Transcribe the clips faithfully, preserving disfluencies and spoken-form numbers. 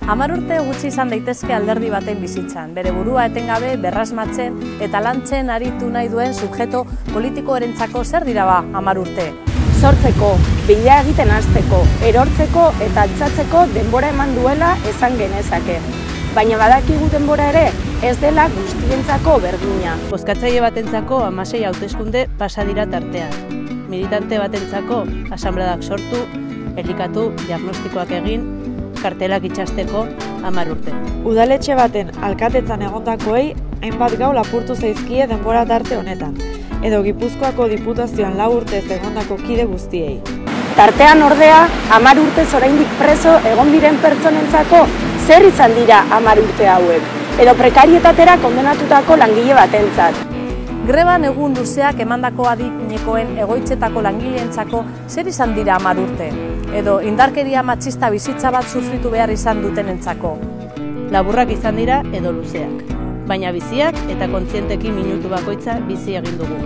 Hamar urte gutxi izan daitezke alderdi baten bizitzan, bere burua etengabe berrasmatzen eta lantzen aritu nahi duen subjektu politikoarentzako zer dira ba hamar urte? Sortzeko, bila egiten hasteko, erortzeko eta altxatzeko denbora eman duela esan genezake. Baina badakigu denbora ere ez dela guztientzako berdina. Bozkatzaile batentzako hamasei hauteskunde pasa dira tartean. Militante batentzako asanbladak sortu, elikatu, diagnostikoak egin, kartelak itxasteko hamar urte. Udaletxe baten alkatetzan egondakoei hainbat gau lapurtu zaizkie denbora tarte honetan, edo Gipuzkoako diputazioan lau urtez egondako kide guztiei. Tartean ordea, hamar urtez oraindik preso egon diren pertsonentzako zer izan dira hamar urte hauek, edo prekarietatera kondenatutako langile batentzat. Greban egun luzeak emandako adinekoen egoitzetako langileentzako zer izan dira hamar urte, edo indarkeria matxista bizitza bat sufritu behar izan dutenentzako. Laburrak izan dira edo luzeak, baina biziak eta kontzienteki minutu bakoitza bizi egin dugu.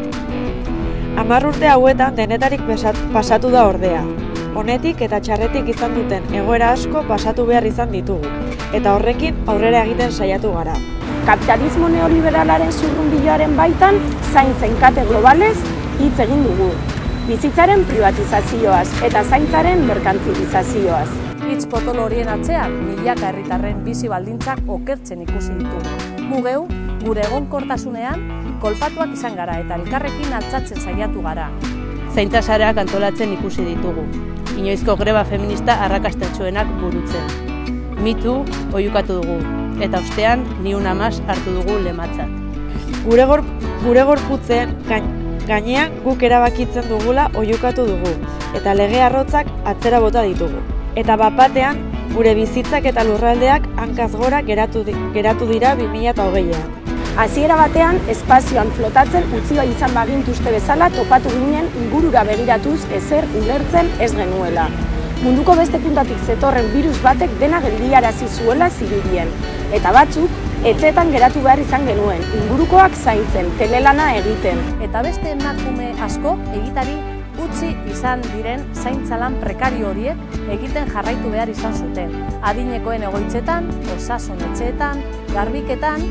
Hamar urte hauetan denetarik pasatu da ordea. Honetik eta txarretik izan duten egoera asko pasatu behar izan ditugu, eta horrekin aurrera egiten saiatu gara. Kapitalismo neoliberalaren zurrunbiloaren baitan zaintzen kate globalez hitz egin dugu. Bizitzaren privatizazioaz eta zaintzaren merkantilizazioaz. Hitz potolo horien atzean, milaka herritarren bizi baldintzak okertzen ikusi ditugu. Gu geu, gure egonkortasunean, kolpatuak izan gara eta elkarrekin altxatzen saiatu gara. Zaintza sareak antolatzen ikusi ditugu. Inoizko greba feminista arrakastatsuenak burutzen. Mitu oihukatu dugu, eta ostean ni una mas hartu dugu lematzat. Gure, gor, gure gorputzen gain, gainean guk erabakitzen dugula oihukatu dugu, eta lege arrotzak atzera bota ditugu. Eta bapatean, gure bizitzak eta lurraldeak hankaz gora geratu, geratu dira bi mila hogeian. Hasiera batean, espazioan flotatzen utzi bai izan bagintuzte bezala topatu ginen ingurura begiratuz ezer ulertzen ez genuela. Munduko beste puntatik zetorren virus batek dena geldiarazi zuela zirudien. Eta batzuk, etxeetan geratu behar izan genuen, ingurukoak zaintzen, telelana egiten. Eta beste emakume asko egitari utzi izan diren zaintzalan prekario horiek egiten jarraitu behar izan zuten. Adinekoen egoitzetan, osasun etxeetan, garbiketan,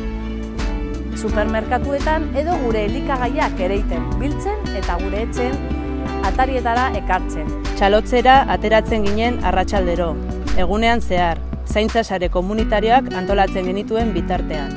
supermerkatuetan edo gure elikagaiak ereiten, biltzen eta gure etxeen atarietara ekartzen. Txalotzera ateratzen ginen arratsaldero, egunean zehar, zaintza sare komunitarioak antolatzen genituen bitartean.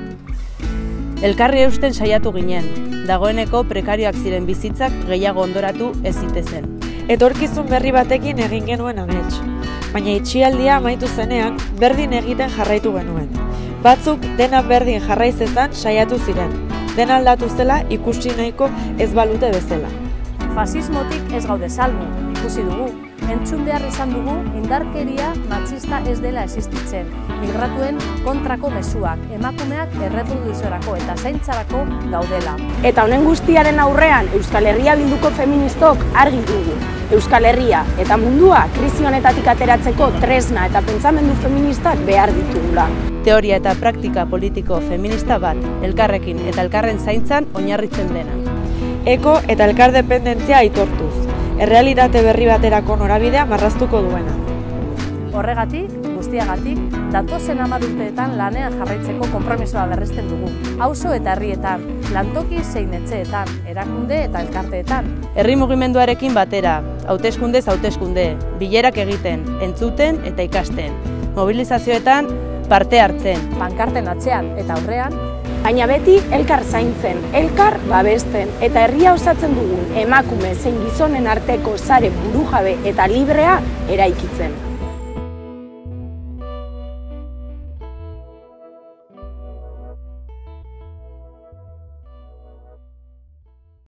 Elkarri eusten saiatu ginen, dagoeneko prekarioak ziren bizitzak gehiago ondoratu ez zitezen. Etorkizun berri batekin egin genuen amets, baina itxialdia amaitu zenean berdin egiten jarraitu genuen. Batzuk dena berdin jarraizezan saiatu ziren, dena aldatu zela ikusi nahiko ez balute bezala. Fasismotik ez gaude salbu, ikusi dugu. Entzun behar izan dugu indarkeria matxista ez dela existitzen, migratuen kontrako mezuak, emakumeak erreproduziorako eta zaintzarako gaudela. Eta honen guztiaren aurrean Euskal Herria Bilduko feministok argi dugu. Euskal Herria eta mundua krisi honetatik ateratzeko tresna eta pentsamendu feministak behar ditugula. Teoria eta praktika politiko feminista bat, elkarrekin eta elkarren zaintzan oinarritzen dena. Eko eta elkar dependentzia aitortuz, errealitate berri baterako norabidea marraztuko duena. Horregatik, guztiagatik, datozen hamar urteetan lanean jarraitzeko konpromisoa berresten dugu. Auzo eta herrietan, lantoki zein etxeetan, erakunde eta elkarteetan. Herri mugimenduarekin batera, hauteskundez hauteskunde, bilerak egiten, entzuten eta ikasten. Mobilizazioetan parte hartzen. Pankarten atzean eta aurrean, baina beti elkar zaintzen, elkar babesten eta herria osatzen dugun emakume zein gizonen arteko sare burujabe eta librea eraikitzen.